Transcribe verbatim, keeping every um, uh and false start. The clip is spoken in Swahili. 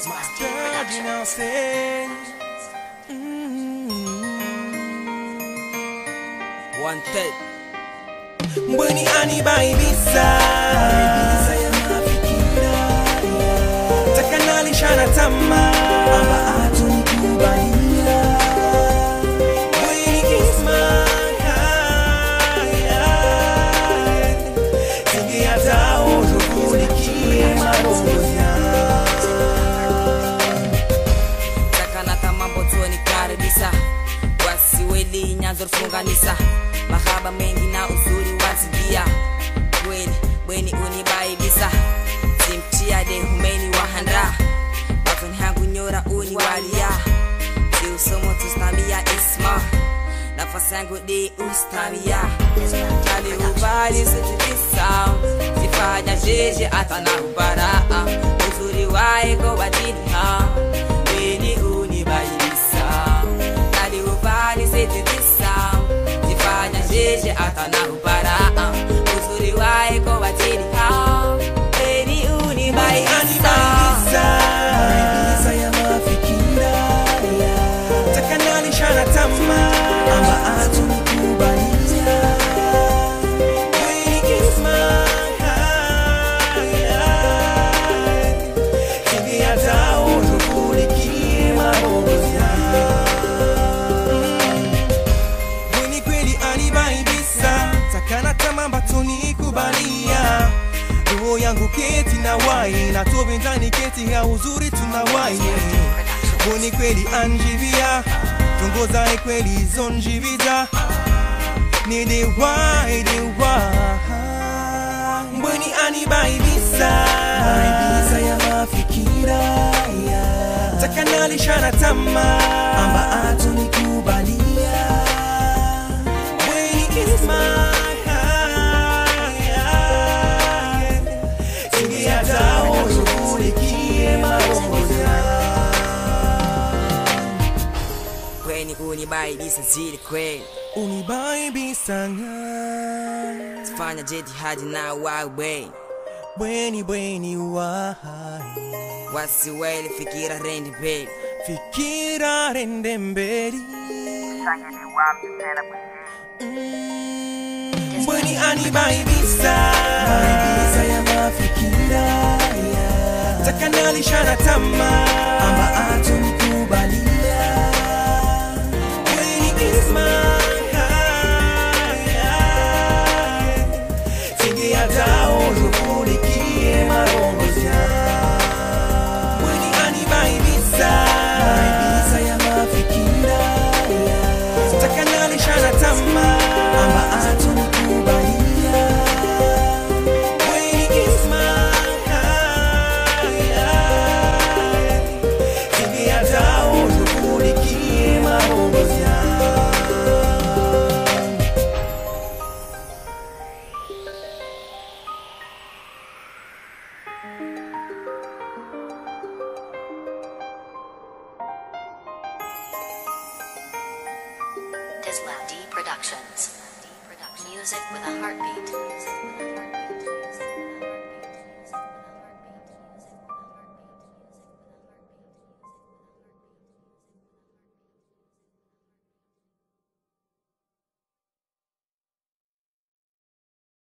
My girl, you know, say mm-hmm. One take. Mbweni ani baibisa Baibisa ya mafikira Takanalisha na tama Amba atu ni kubania Mbweni kisma Singi hata utukulikie marozia Takana tamambo tuoni karibisa Wasiweli nyanzo rufunganisa Mahaba mengi na uzuri wazidia Bweni, bweni unibaibisa Simtia de humeni wahandra Batoni hangu nyora uni walia Si usomo tustamia isma Nafasi yangu de ustamia Kali ubali sujitisa Sifanya jeje ata na ubaraa Uzuri waeko badini ha Bweni unibaibisa Kali ubali sujitisa Jeje ata na ubaraa Uzuri waeko watini hao Bweni unibaibisa Baibisa ya mafikira Takanalisha na tama Amba atu ni kubania Bweni kisma Singi hata utukulikie marozia Takana tamamba tuni kubalia Roho yangu keti na wai Na tobe ndani keti ya uzuri tunawai Mbweni kweli anjivia Tongoza kweli zonjivida Nide wai, de wai Mbweni ani baibisa Baibisa ya mafikira Takana lisha na tama Amba atu ni kubalia Mbweni kisma Bweni unibaibisa zili kweli Unibaibisa Sifanya jitihadi na wawe bweni Bweni bweni wai Wasiweli fikira rendi beli Fikira rende mbeli Mbweni ani baibisa Baibisa ya mafikira Takanalisha na tama Amba atu ni kubalia Bweni kisma Singi hata utukulikie marozia Mbweni ani baibisa Baibisa ya mafikira Takanalisha na tama Amba atu ni kubalia Bweni kisma Singi hata utukulikie marozia Tislam D Productions. Music with a heartbeat.